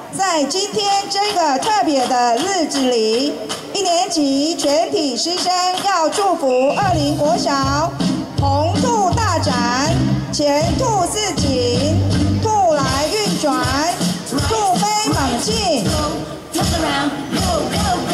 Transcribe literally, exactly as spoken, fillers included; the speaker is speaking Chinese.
在今天这个特别的日子里，一年级全体师生要祝福二林国小红兔大展，前兔似锦，兔来运转，兔飞猛进。